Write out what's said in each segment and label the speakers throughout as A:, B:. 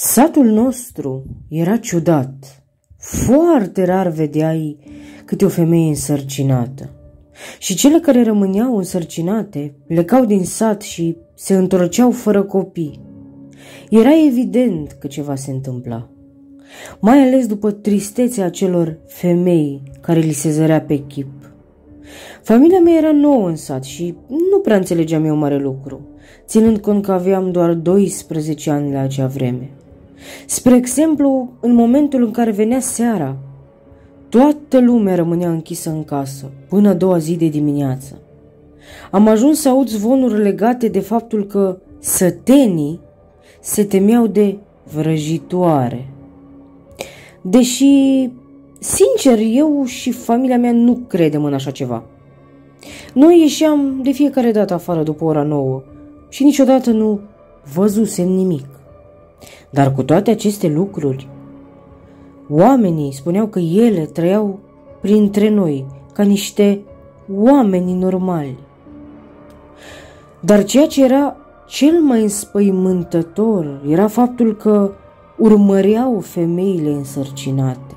A: Satul nostru era ciudat. Foarte rar vedeai câte o femeie însărcinată. Și cele care rămâneau însărcinate plecau din sat și se întorceau fără copii. Era evident că ceva se întâmpla, mai ales după tristețea acelor femei care li se zărea pe chip. Familia mea era nouă în sat și nu prea înțelegeam eu mare lucru, ținând cont că aveam doar 12 ani la acea vreme. Spre exemplu, în momentul în care venea seara, toată lumea rămânea închisă în casă, până a doua zi de dimineață. Am ajuns să aud zvonuri legate de faptul că sătenii se temeau de vrăjitoare. Deși, sincer, eu și familia mea nu credem în așa ceva. Noi ieșeam de fiecare dată afară după ora 9 și niciodată nu văzusem nimic. Dar cu toate aceste lucruri, oamenii spuneau că ele trăiau printre noi ca niște oameni normali. Dar ceea ce era cel mai înspăimântător era faptul că urmăreau femeile însărcinate.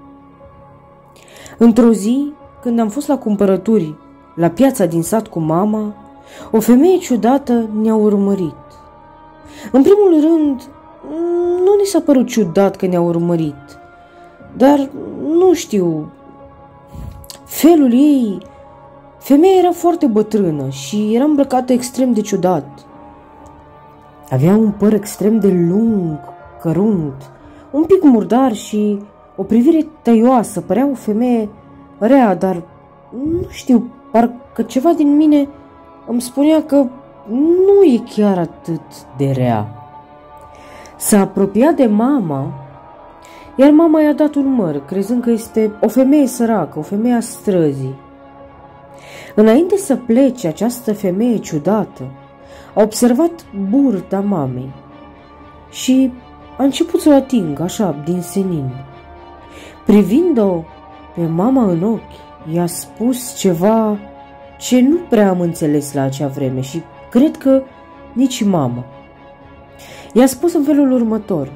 A: Într-o zi, când am fost la cumpărături la piața din sat cu mama, o femeie ciudată ne-a urmărit. În primul rând, nu ni s-a părut ciudat că ne-a urmărit, dar nu știu, felul ei. Femeia era foarte bătrână și era îmbrăcată extrem de ciudat. Avea un păr extrem de lung, cărunt, un pic murdar și o privire tăioasă. Părea o femeie rea, dar nu știu, parcă ceva din mine îmi spunea că nu e chiar atât de rea. S-a apropiat de mama, iar mama i-a dat un măr, crezând că este o femeie săracă, o femeie a străzii. Înainte să plece, această femeie ciudată a observat burta mamei și a început să o atingă așa, din senin. Privind-o pe mama în ochi, i-a spus ceva ce nu prea am înțeles la acea vreme și cred că nici mama. I-a spus în felul următor: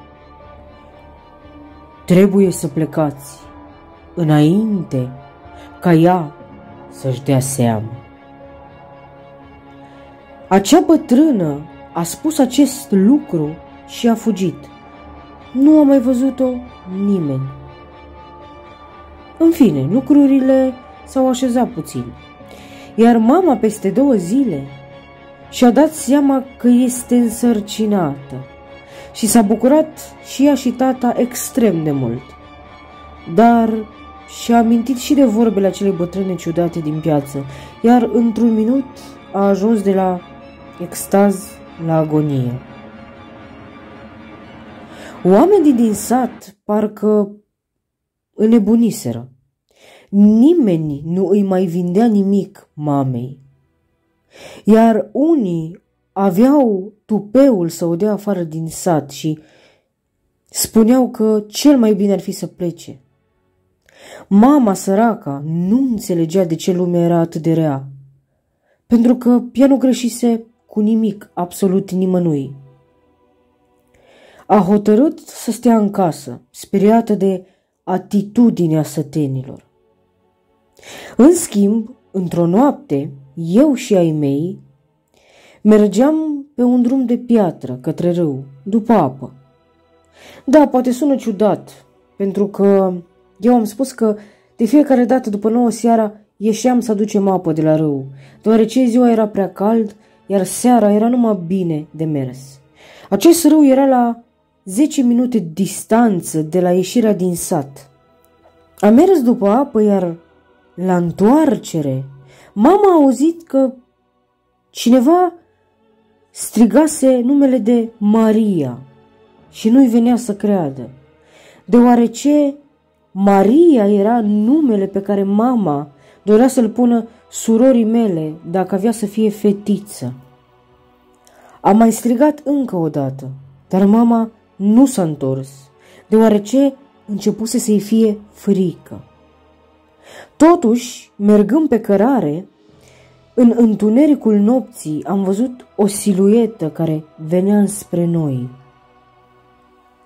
A: trebuie să plecați înainte ca ea să-și dea seama. Acea bătrână a spus acest lucru și a fugit. Nu a mai văzut-o nimeni. În fine, lucrurile s-au așezat puțin, iar mama peste 2 zile și-a dat seama că este însărcinată și s-a bucurat și ea și tata extrem de mult. Dar și-a amintit și de vorbele acelei bătrâne ciudate din piață, iar într-un minut a ajuns de la extaz la agonie. Oamenii din sat parcă înnebuniseră. Nimeni nu îi mai vindea nimic mamei, iar unii aveau tupeul să o dea afară din sat și spuneau că cel mai bine ar fi să plece. Mama săraca nu înțelegea de ce lumea era atât de rea, pentru că ea nu greșise cu nimic, absolut nimănui. A hotărât să stea în casă, speriată de atitudinea sătenilor. În schimb, într-o noapte, eu și ai mei mergeam pe un drum de piatră către râu, după apă. Da, poate sună ciudat, pentru că eu am spus că de fiecare dată după 9 seara ieșeam să aducem apă de la râu, deoarece ziua era prea cald, iar seara era numai bine de mers. Acest râu era la 10 minute distanță de la ieșirea din sat. Am mers după apă, iar la întoarcere mama a auzit că cineva strigase numele de Maria și nu-i venea să creadă, deoarece Maria era numele pe care mama dorea să-l pună surorii mele dacă avea să fie fetiță. Am mai strigat încă o dată, dar mama nu s-a întors, deoarece începuse să-i fie frică. Totuși, mergând pe cărare, în întunericul nopții am văzut o siluetă care venea înspre noi.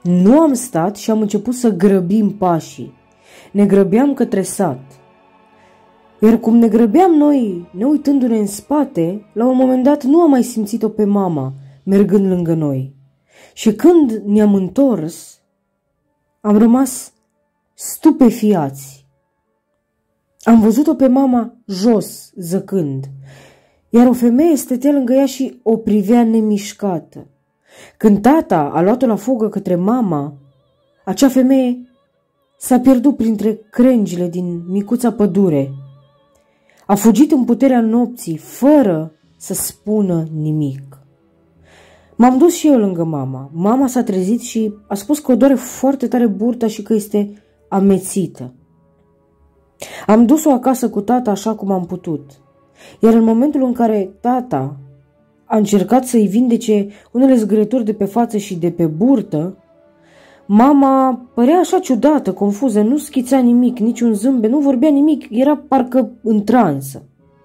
A: Nu am stat și am început să grăbim pașii. Ne grăbeam către sat. Iar cum ne grăbeam noi, ne uitându-ne în spate, la un moment dat nu am mai simțit-o pe mama, mergând lângă noi. Și când ne-am întors, am rămas stupefiați. Am văzut-o pe mama jos, zăcând, iar o femeie stătea lângă ea și o privea nemișcată. Când tata a luat-o la fugă către mama, acea femeie s-a pierdut printre crengile din micuța pădure. A fugit în puterea nopții, fără să spună nimic. M-am dus și eu lângă mama. Mama s-a trezit și a spus că o doare foarte tare burta și că este amețită. Am dus-o acasă cu tata așa cum am putut. Iar în momentul în care tata a încercat să-i vindece unele zgârieturi de pe față și de pe burtă, mama părea așa ciudată, confuză, nu schița nimic, niciun zâmbet, nu vorbea nimic, era parcă în transă.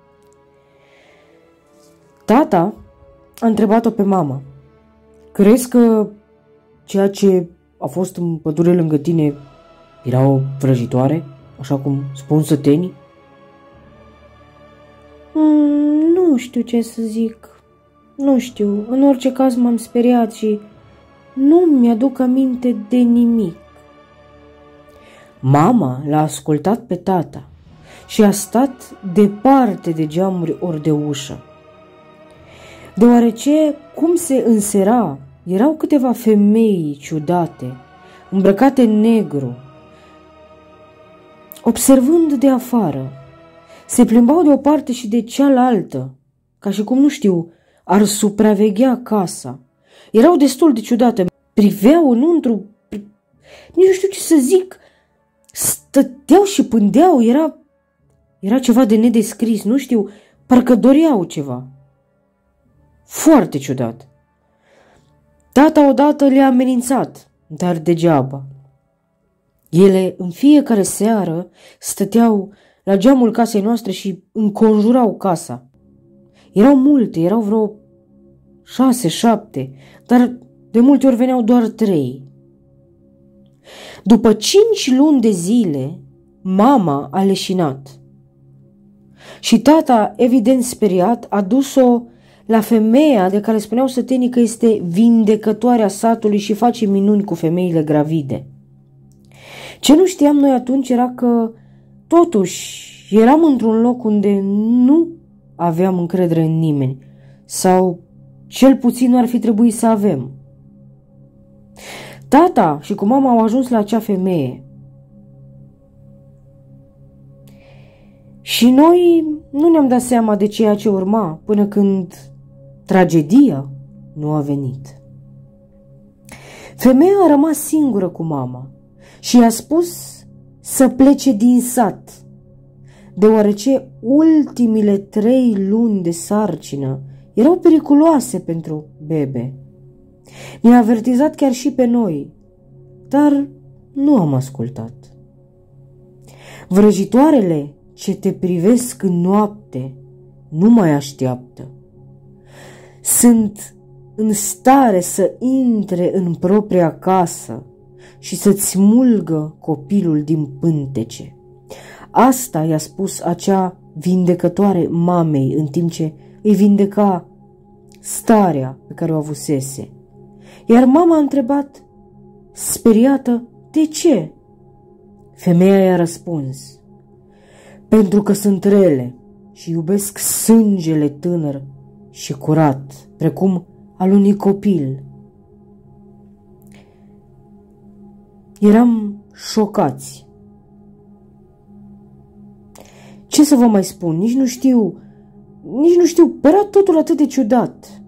A: Tata a întrebat-o pe mama: crezi că ceea ce a fost în pădure lângă tine era o vrăjitoare, așa cum spun sătenii? Nu știu ce să zic. Nu știu, în orice caz m-am speriat și nu mi-aduc aminte de nimic. Mama l-a ascultat pe tata și a stat departe de geamuri ori de ușă. Deoarece, cum se însera, erau câteva femei ciudate, îmbrăcate în negru. Observând de afară, se plimbau de o parte și de cealaltă, ca și cum, nu știu, ar supraveghea casa. Erau destul de ciudate, priveau înăuntru, nici nu știu ce să zic, stăteau și pândeau, era ceva de nedescris, nu știu, parcă doreau ceva. Foarte ciudat. Tata odată le-a amenințat, dar degeaba. Ele în fiecare seară stăteau la geamul casei noastre și înconjurau casa. Erau multe, erau vreo 6-7, dar de multe ori veneau doar 3. După 5 luni de zile, mama a leșinat. Și tata, evident speriat, a dus-o la femeia de care spuneau sătenii că este vindecătoarea satului și face minuni cu femeile gravide. Ce nu știam noi atunci era că, totuși, eram într-un loc unde nu aveam încredere în nimeni, sau cel puțin nu ar fi trebuit să avem. Tata și cu mama au ajuns la acea femeie. Și noi nu ne-am dat seama de ceea ce urma până când tragedia nu a venit. Femeia a rămas singură cu mama și i-a spus să plece din sat, deoarece ultimile 3 luni de sarcină erau periculoase pentru bebe. Ne-a avertizat chiar și pe noi, dar nu am ascultat. Vrăjitoarele ce te privesc în noapte nu mai așteaptă. Sunt în stare să intre în propria casă și să-ți smulgă copilul din pântece. Asta i-a spus acea vindecătoare mamei în timp ce îi vindeca starea pe care o avusese. Iar mama a întrebat, speriată, de ce? Femeia i-a răspuns, pentru că sunt rele și iubesc sângele tânăr și curat, precum al unui copil. Eram șocați. Ce să vă mai spun, nici nu știu, părea totul atât de ciudat.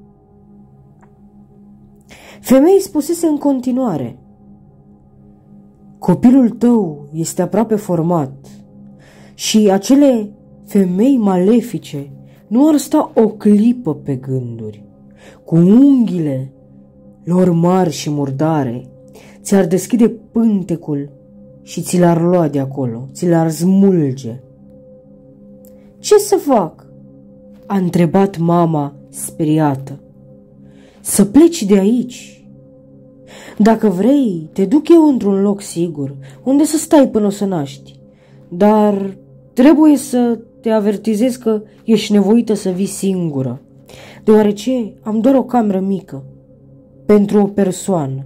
A: Femeii spusese în continuare, copilul tău este aproape format și acele femei malefice nu ar sta o clipă pe gânduri. Cu unghiile lor mari și murdare ți-ar deschide pântecul și ți l-ar lua de acolo, ți l-ar smulge. Ce să fac? A întrebat mama speriată. Să pleci de aici. Dacă vrei, te duc eu într-un loc sigur, unde să stai până o să naști. Dar trebuie să te avertizez că ești nevoită să vii singură, deoarece am doar o cameră mică pentru o persoană.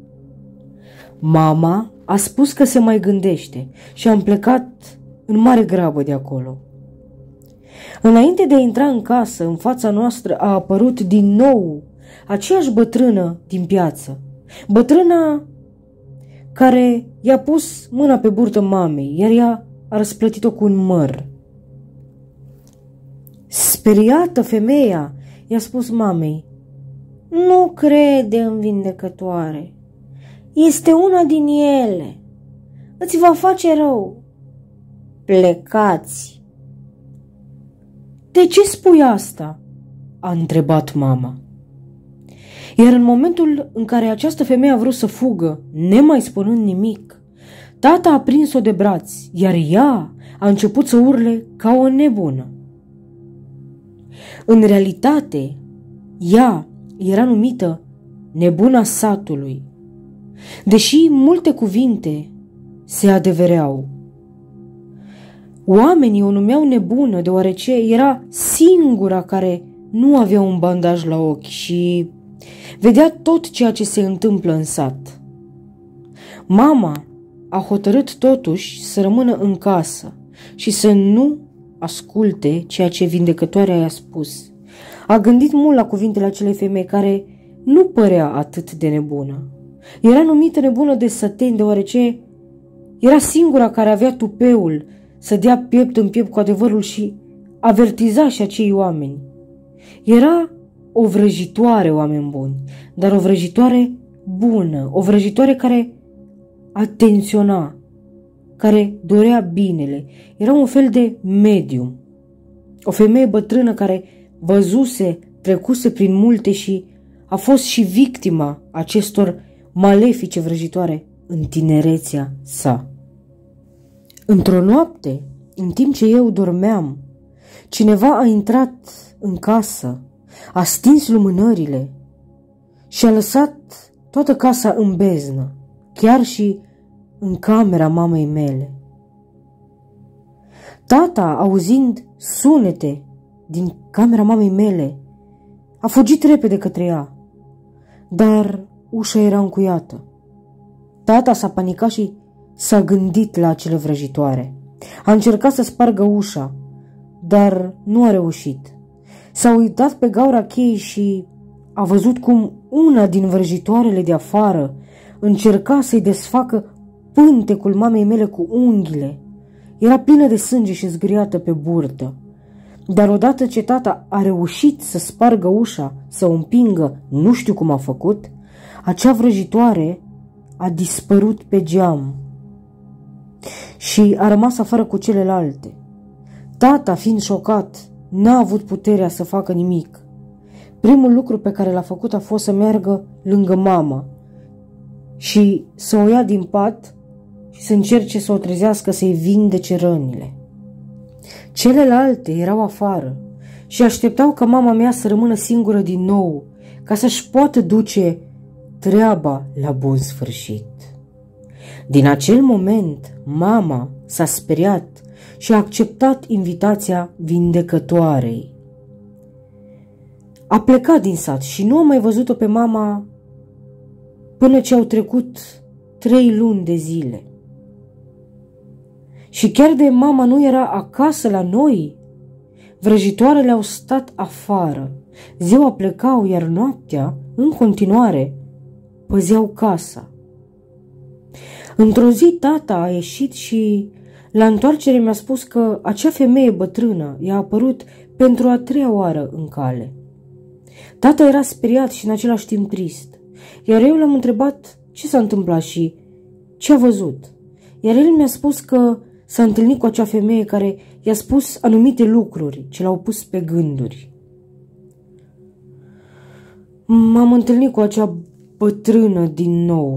A: Mama a spus că se mai gândește și am plecat în mare grabă de acolo. Înainte de a intra în casă, în fața noastră a apărut din nou aceeași bătrână din piață. Bătrâna care i-a pus mâna pe burtă mamei, iar ea a răsplătit-o cu un măr. Speriată, femeia i-a spus mamei: "Nu crede în vindecătoare. Este una din ele. Îți va face rău. Plecați." "De ce spui asta?" a întrebat mama. Iar în momentul în care această femeie a vrut să fugă, nemai spunând nimic, tata a prins-o de braț, iar ea a început să urle ca o nebună. În realitate, ea era numită nebuna satului, deși multe cuvinte se adevereau. Oamenii o numeau nebună deoarece era singura care nu avea un bandaj la ochi și vedea tot ceea ce se întâmplă în sat. Mama a hotărât totuși să rămână în casă și să nu asculte ceea ce vindecătoarea i-a spus. A gândit mult la cuvintele acelei femei care nu părea atât de nebună. Era numită nebună de săteni deoarece era singura care avea tupeul să dea piept în piept cu adevărul și avertiza și acei oameni. Era o vrăjitoare, oameni buni, dar o vrăjitoare bună, o vrăjitoare care atenționa, care dorea binele. Era un fel de medium, o femeie bătrână care văzuse, trecuse prin multe și a fost și victima acestor malefice vrăjitoare în tinerețea sa. Într-o noapte, în timp ce eu dormeam, cineva a intrat în casă, a stins lumânările și a lăsat toată casa în beznă, chiar și în camera mamei mele. Tata, auzind sunete din camera mamei mele, a fugit repede către ea, dar ușa era încuiată. Tata s-a panicat și s-a gândit la acele vrăjitoare. A încercat să spargă ușa, dar nu a reușit. S-a uitat pe gaura cheii și a văzut cum una din vrăjitoarele de afară încerca să-i desfacă pântecul mamei mele cu unghiile. Era plină de sânge și zgâriată pe burtă. Dar odată ce tata a reușit să spargă ușa, să o împingă, nu știu cum a făcut, acea vrăjitoare a dispărut pe geam și a rămas afară cu celelalte. Tata, fiind șocat, n-a avut puterea să facă nimic. Primul lucru pe care l-a făcut a fost să meargă lângă mama și să o ia din pat și să încerce să o trezească, să-i vindece rănile. Celelalte erau afară și așteptau ca mama mea să rămână singură din nou, ca să-și poată duce treaba la bun sfârșit. Din acel moment, mama s-a speriat și a acceptat invitația vindecătoarei. A plecat din sat și nu a mai văzut-o pe mama până ce au trecut 3 luni de zile. Și chiar de mama nu era acasă la noi, vrăjitoarele au stat afară. Ziua plecau, iar noaptea, în continuare, păzeau casa. Într-o zi, tata a ieșit și la întoarcere mi-a spus că acea femeie bătrână i-a apărut pentru a 3-a oară în cale. Tata era speriat și în același timp trist, iar eu l-am întrebat ce s-a întâmplat și ce a văzut. Iar el mi-a spus că s-a întâlnit cu acea femeie care i-a spus anumite lucruri ce l-au pus pe gânduri. M-am întâlnit cu acea bătrână din nou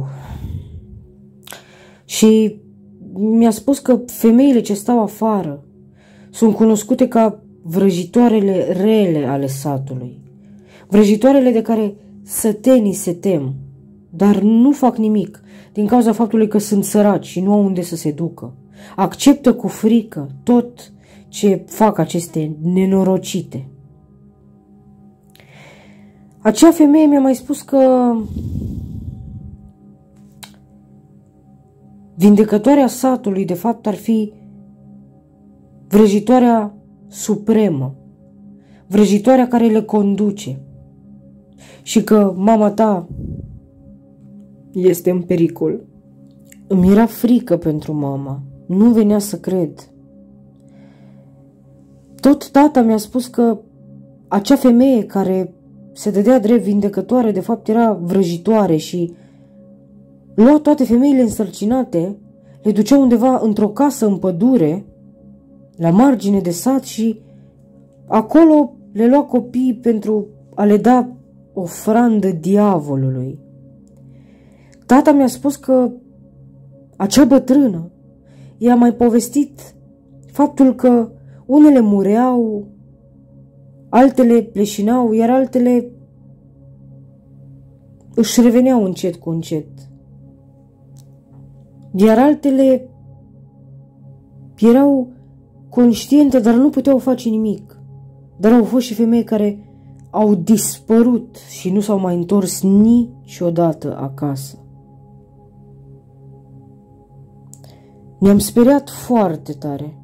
A: și mi-a spus că femeile ce stau afară sunt cunoscute ca vrăjitoarele rele ale satului, vrăjitoarele de care sătenii se tem, dar nu fac nimic din cauza faptului că sunt săraci și nu au unde să se ducă. Acceptă cu frică tot ce fac aceste nenorocite. Acea femeie mi-a mai spus că vindecătoarea satului de fapt ar fi vrăjitoarea supremă, vrăjitoarea care le conduce și că mama ta este în pericol. Îmi era frică pentru mama, nu venea să cred. Tot tata mi-a spus că acea femeie care se dădea drept vindecătoare de fapt era vrăjitoare și lua toate femeile însărcinate, le ducea undeva într-o casă în pădure, la margine de sat și acolo le lua copii pentru a le da ofrandă diavolului. Tata mi-a spus că acea bătrână i-a mai povestit faptul că unele mureau, altele pleșinau, iar altele își reveneau încet cu încet. Iar altele erau conștiente, dar nu puteau face nimic. Dar au fost și femei care au dispărut și nu s-au mai întors niciodată acasă. Ne-am speriat foarte tare.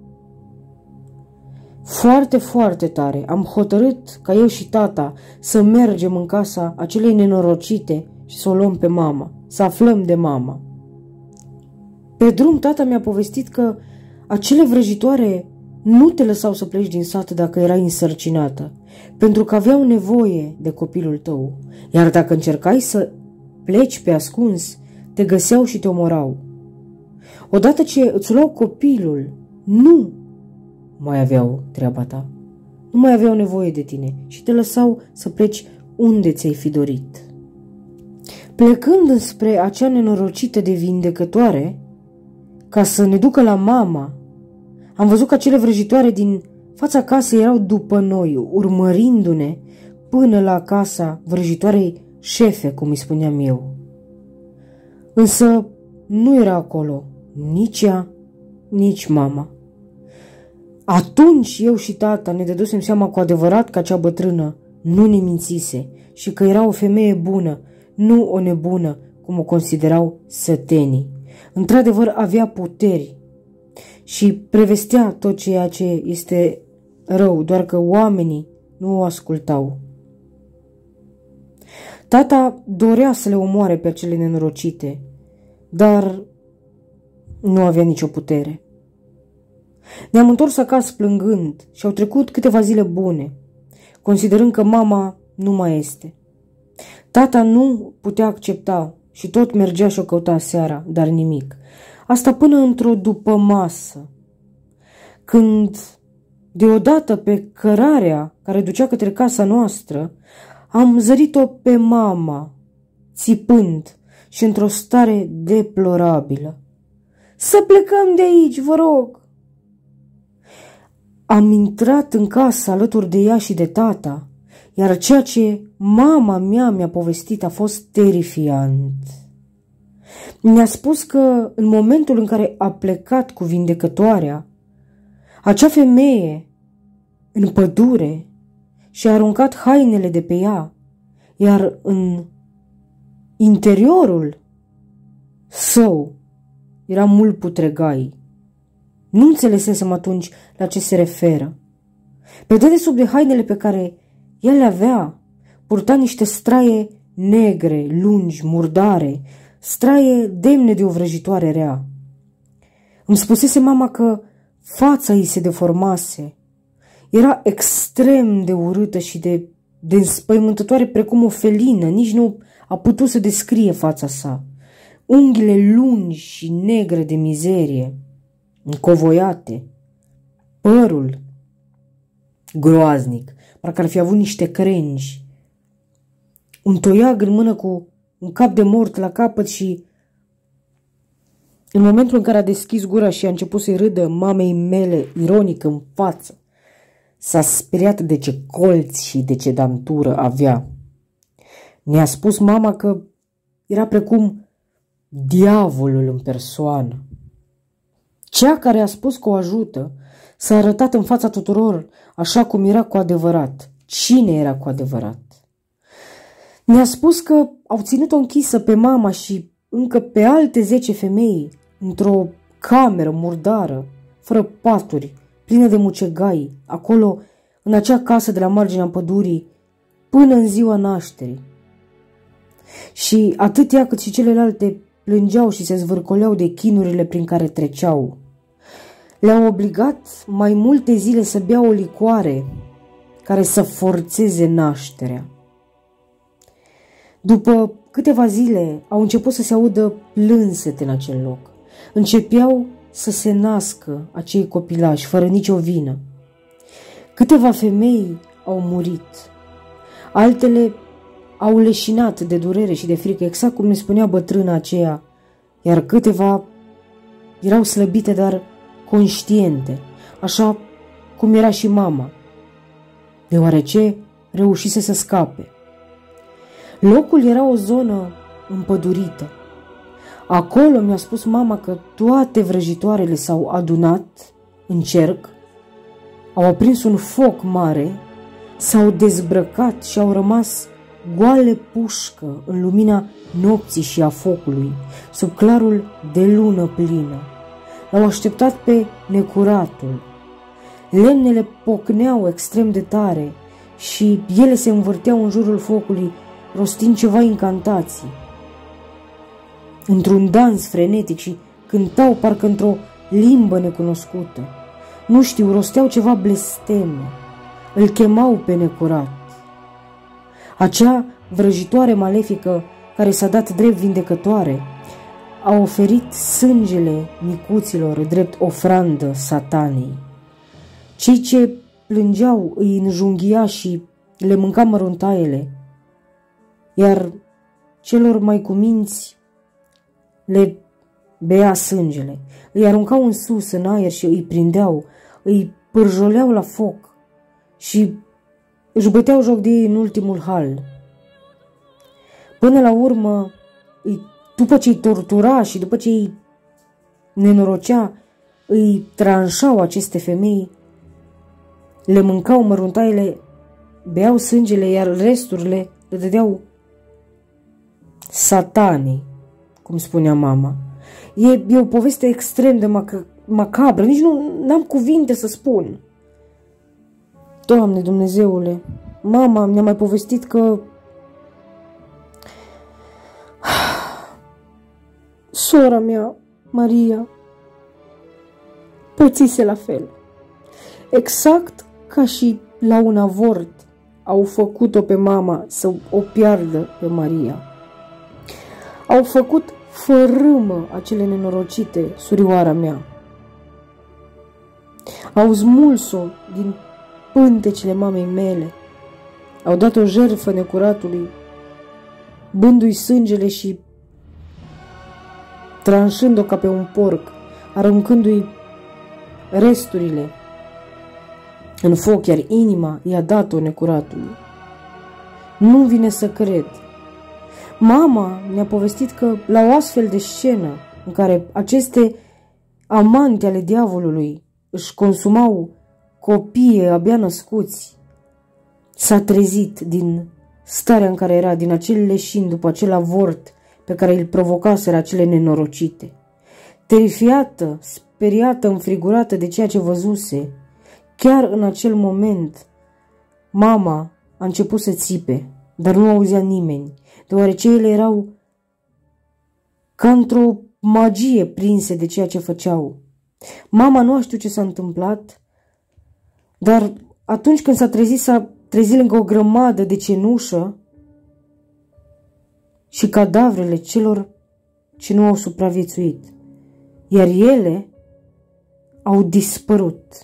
A: Foarte, foarte tare. Am hotărât ca eu și tata să mergem în casa acelei nenorocite și să o luăm pe mama, să aflăm de mama. Pe drum tata mi-a povestit că acele vrăjitoare nu te lăsau să pleci din sat dacă erai însărcinată, pentru că aveau nevoie de copilul tău, iar dacă încercai să pleci pe ascuns, te găseau și te omorau. Odată ce îți luau copilul, nu mai aveau treaba ta, nu mai aveau nevoie de tine și te lăsau să pleci unde ți-ai fi dorit. Plecând spre acea nenorocită de vindecătoare, ca să ne ducă la mama, am văzut că acele vrăjitoare din fața casei erau după noi, urmărindu-ne până la casa vrăjitoarei șefe, cum îi spuneam eu. Însă nu era acolo nici ea, nici mama. Atunci eu și tata ne dădusem seama cu adevărat că acea bătrână nu ne mințise și că era o femeie bună, nu o nebună, cum o considerau sătenii. Într-adevăr avea puteri și prevestea tot ceea ce este rău, doar că oamenii nu o ascultau. Tata dorea să le omoare pe acele nenorocite, dar nu avea nicio putere. Ne-am întors acasă plângând și au trecut câteva zile bune, considerând că mama nu mai este. Tata nu putea accepta și tot mergea și o căuta seara, dar nimic. Asta până într-o dupămasă, când deodată pe cărarea care ducea către casa noastră, am zărit-o pe mama, țipând și într-o stare deplorabilă. Să plecăm de aici, vă rog! Am intrat în casă alături de ea și de tata, iar ceea ce mama mea mi-a povestit a fost terifiant. Mi-a spus că în momentul în care a plecat cu vindecătoarea, acea femeie în pădure și-a aruncat hainele de pe ea, iar în interiorul său era mult putregai. Nu înțelesesem atunci la ce se referă. Pe dedesubt de hainele pe care el le avea, purta niște straie negre, lungi, murdare, straie demne de o vrăjitoare rea. Îmi spusese mama că fața ei se deformase. Era extrem de urâtă și de înspăimântătoare precum o felină, nici nu a putut să descrie fața sa. Unghiile lungi și negre de mizerie, încovoiate, părul groaznic, parcă ar fi avut niște crengi, un toiag în mână cu un cap de mort la capăt și în momentul în care a deschis gura și a început să-i râdă mamei mele ironic în față, s-a speriat de ce colți și de ce dantură avea. Ne-a spus mama că era precum diavolul în persoană. Cea care a spus că o ajută s-a arătat în fața tuturor așa cum era cu adevărat. Cine era cu adevărat? Ne-a spus că au ținut-o închisă pe mama și încă pe alte 10 femei într-o cameră murdară, fără paturi, plină de mucegai, acolo, în acea casă de la marginea pădurii, până în ziua nașterii. Și atât ea cât și celelalte plângeau și se zvârcoleau de chinurile prin care treceau. Le-au obligat mai multe zile să bea o licoare care să forțeze nașterea. După câteva zile au început să se audă plânsete în acel loc. Începeau să se nască acei copilași fără nicio vină. Câteva femei au murit, altele au leșinat de durere și de frică, exact cum ne spunea bătrâna aceea, iar câteva erau slăbite, dar conștiente, așa cum era și mama, deoarece reușise să scape. Locul era o zonă împădurită. Acolo mi-a spus mama că toate vrăjitoarele s-au adunat în cerc, au aprins un foc mare, s-au dezbrăcat și au rămas goale pușcă în lumina nopții și a focului, sub clarul de lună plină. L-au așteptat pe necuratul. Lemnele pocneau extrem de tare și ele se învârteau în jurul focului, rostind ceva incantații. Într-un dans frenetic și cântau parcă într-o limbă necunoscută. Nu știu, rosteau ceva blesteme. Îl chemau pe necurat. Acea vrăjitoare malefică care s-a dat drept vindecătoare a oferit sângele micuților drept ofrandă satanei. Cei ce plângeau îi înjunghia și le mânca măruntaiele, iar celor mai cuminți le bea sângele, îi aruncau în sus, în aer și îi prindeau, îi pârjoleau la foc și își băteau joc de ei în ultimul hal. Până la urmă, după ce îi tortura și după ce îi nenorocea, îi tranșau aceste femei, le mâncau măruntaiele, beau sângele, iar resturile le dădeau satanii, cum spunea mama. E o poveste extrem de macabră, nici n-am cuvinte să spun. Doamne Dumnezeule, mama mi-a mai povestit că sora mea, Maria, pățise la fel. Exact ca și la un avort au făcut-o pe mama să o piardă pe Maria. Au făcut fărâmă acele nenorocite, surioara mea. Au smuls-o din pântecele mamei mele. Au dat o jertfă necuratului, bându-i sângele și tranșând-o ca pe un porc, aruncându-i resturile în foc, iar inima i-a dat-o necuratului. Nu vine să cred. Mama mi-a povestit că la o astfel de scenă în care aceste amante ale diavolului își consumau copiii abia născuți, s-a trezit din starea în care era, din acel leșin după acel avort pe care îl provocaseră acele nenorocite. Terifiată, speriată, înfrigurată de ceea ce văzuse, chiar în acel moment, mama a început să țipe, dar nu auzea nimeni, deoarece ele erau ca într-o magie prinse de ceea ce făceau. Mama nu a știut ce s-a întâmplat, dar atunci când s-a trezit lângă o grămadă de cenușă și cadavrele celor ce nu au supraviețuit, iar ele au dispărut.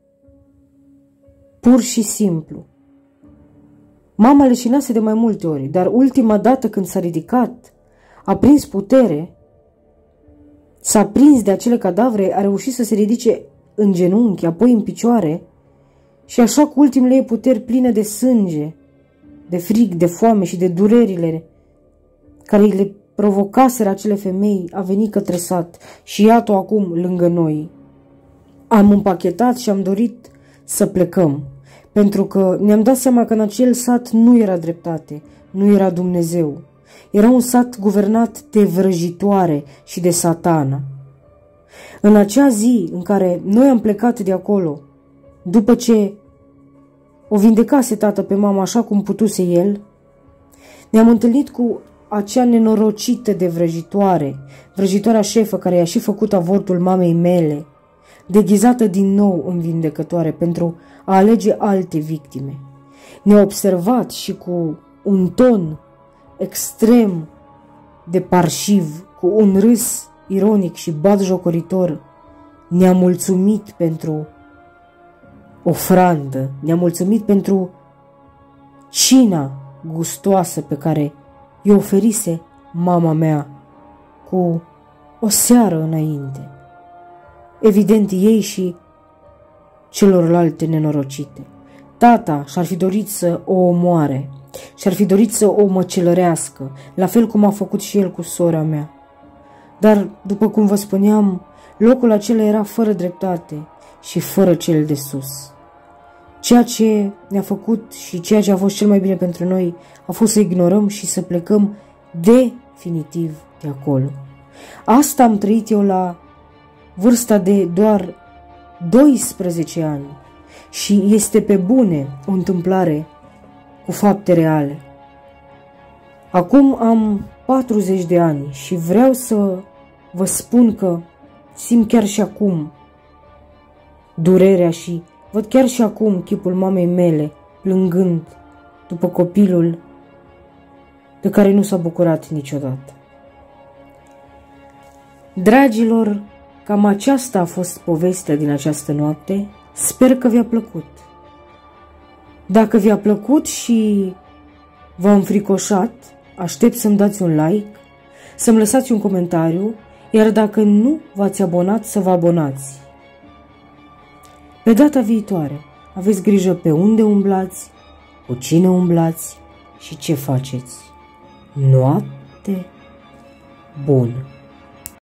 A: Pur și simplu. Mama leșinase de mai multe ori, dar ultima dată când s-a ridicat, a prins putere, s-a prins de acele cadavre, a reușit să se ridice în genunchi, apoi în picioare și așa cu ultimele ei puteri pline de sânge, de frig, de foame și de durerile care îi le provocaseră acele femei a venit către sat și iată-o acum lângă noi. Am împachetat și am dorit să plecăm, pentru că ne-am dat seama că în acel sat nu era dreptate, nu era Dumnezeu. Era un sat guvernat de vrăjitoare și de Satana. În acea zi în care noi am plecat de acolo, după ce o vindecase tată pe mama așa cum putuse el, ne-am întâlnit cu acea nenorocită de vrăjitoare, vrăjitoarea șefă care i-a și făcut avortul mamei mele, deghizată din nou în vindecătoare pentru a alege alte victime. Ne-a observat și cu un ton extrem de parșiv, cu un râs ironic și batjocoritor, ne-a mulțumit pentru ofrandă, ne-a mulțumit pentru cina gustoasă pe care i-o oferise mama mea cu o seară înainte. Evident, ei și celorlalte nenorocite. Tata și-ar fi dorit să o omoare, și-ar fi dorit să o măcelărească, la fel cum a făcut și el cu sora mea. Dar, după cum vă spuneam, locul acela era fără dreptate și fără cel de sus. Ceea ce ne-a făcut și ceea ce a fost cel mai bine pentru noi a fost să ignorăm și să plecăm definitiv de acolo. Asta am trăit eu la vârsta de doar 12 ani și este pe bune o întâmplare cu fapte reale. Acum am 40 de ani și vreau să vă spun că simt chiar și acum durerea și văd chiar și acum chipul mamei mele plângând după copilul de care nu s-a bucurat niciodată. Dragilor, cam aceasta a fost povestea din această noapte. Sper că vi-a plăcut. Dacă vi-a plăcut și v-a înfricoșat, aștept să-mi dați un like, să-mi lăsați un comentariu, iar dacă nu v-ați abonat, să vă abonați. Pe data viitoare, aveți grijă pe unde umblați, cu cine umblați și ce faceți. Noapte bună!